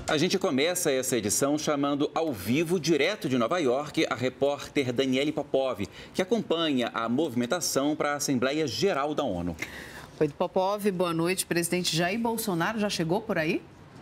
A gente começa essa edição chamando ao vivo, direto de Nova York, a repórter Daniele Popov, que acompanha a movimentação para a Assembleia Geral da ONU. Oi, Popov, boa noite. Presidente Jair Bolsonaro já chegou por aí?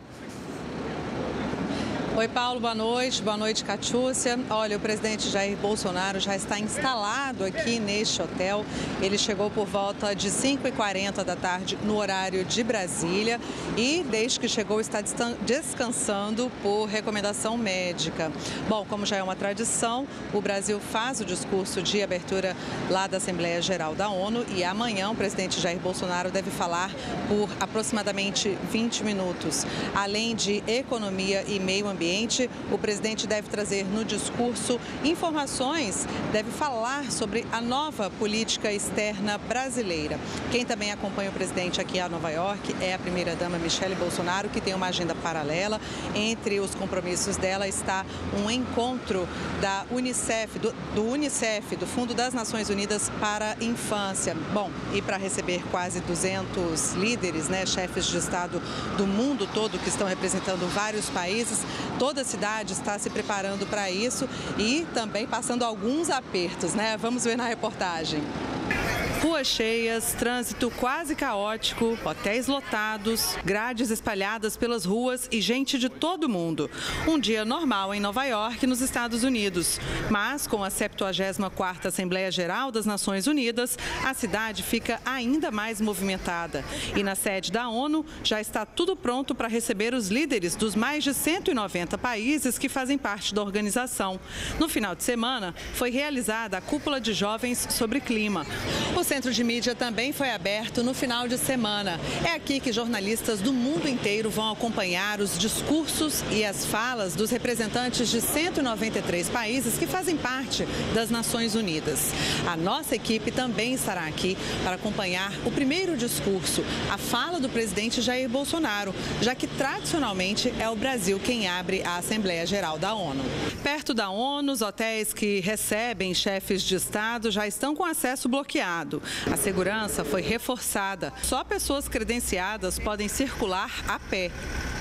Oi, Paulo, boa noite. Boa noite, Catiúcia. Olha, o presidente Jair Bolsonaro já está instalado aqui neste hotel. Ele chegou por volta de 5h40 da tarde no horário de Brasília e, desde que chegou, está descansando por recomendação médica. Bom, como já é uma tradição, o Brasil faz o discurso de abertura lá da Assembleia Geral da ONU e amanhã o presidente Jair Bolsonaro deve falar por aproximadamente 20 minutos. Além de economia e meio ambiente, o presidente deve trazer no discurso informações, deve falar sobre a nova política externa brasileira. Quem também acompanha o presidente aqui a Nova York é a primeira-dama Michele Bolsonaro, que tem uma agenda paralela. Entre os compromissos dela está um encontro da UNICEF, do UNICEF, do Fundo das Nações Unidas para a Infância. Bom, e para receber quase 200 líderes, chefes de Estado do mundo todo que estão representando vários países, toda a cidade está se preparando para isso e também passando alguns apertos, Vamos ver na reportagem. Ruas cheias, trânsito quase caótico, hotéis lotados, grades espalhadas pelas ruas e gente de todo mundo. Um dia normal em Nova York, nos Estados Unidos. Mas, com a 74ª Assembleia Geral das Nações Unidas, a cidade fica ainda mais movimentada. E na sede da ONU já está tudo pronto para receber os líderes dos mais de 190 países que fazem parte da organização. No final de semana, foi realizada a Cúpula de Jovens sobre Clima. O Centro de Mídia também foi aberto no final de semana. É aqui que jornalistas do mundo inteiro vão acompanhar os discursos e as falas dos representantes de 193 países que fazem parte das Nações Unidas. A nossa equipe também estará aqui para acompanhar o primeiro discurso, a fala do presidente Jair Bolsonaro, já que tradicionalmente é o Brasil quem abre a Assembleia Geral da ONU. Perto da ONU, os hotéis que recebem chefes de Estado já estão com acesso bloqueado. A segurança foi reforçada. Só pessoas credenciadas podem circular a pé.